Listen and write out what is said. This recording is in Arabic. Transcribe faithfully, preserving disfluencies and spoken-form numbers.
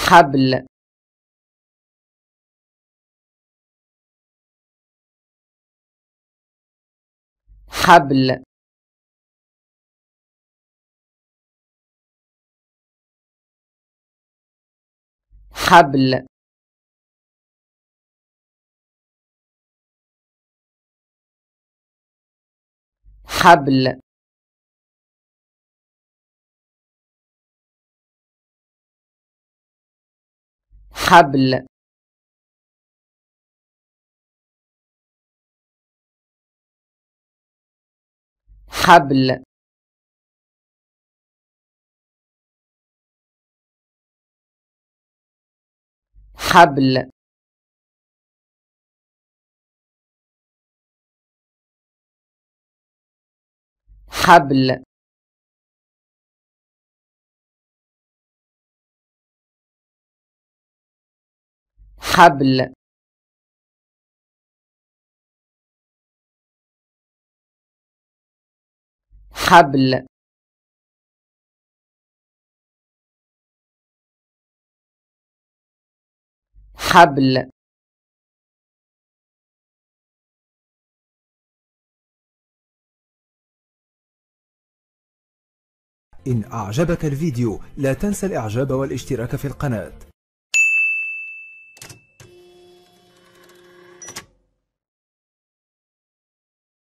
حبل حبل حبل حبل حبل حبل حبل حبل حبل حبل حبل إن أعجبك الفيديو لا تنسى الإعجاب والاشتراك في القناة.